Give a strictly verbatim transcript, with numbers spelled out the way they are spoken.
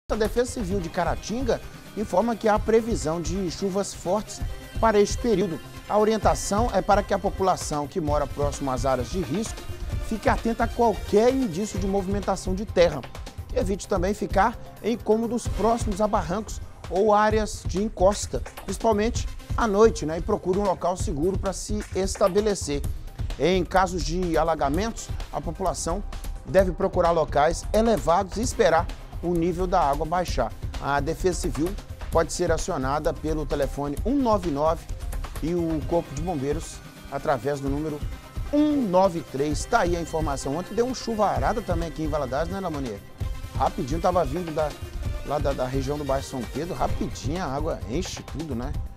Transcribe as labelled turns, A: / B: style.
A: A Defesa Civil de Caratinga informa que há previsão de chuvas fortes para este período. A orientação é para que a população que mora próximo às áreas de risco fique atenta a qualquer indício de movimentação de terra. Evite também ficar em cômodos próximos a barrancos ou áreas de encosta, principalmente à noite, né? E procure um local seguro para se estabelecer. Em casos de alagamentos, a população deve procurar locais elevados e esperar o nível da água baixar. A Defesa Civil pode ser acionada pelo telefone um nove nove e o Corpo de Bombeiros através do número um nove três. Está aí a informação. Ontem deu uma chuvarada também aqui em Valadares, né, Lamonier? Rapidinho, estava vindo da, lá da, da região do bairro São Pedro, rapidinho a água enche tudo, né?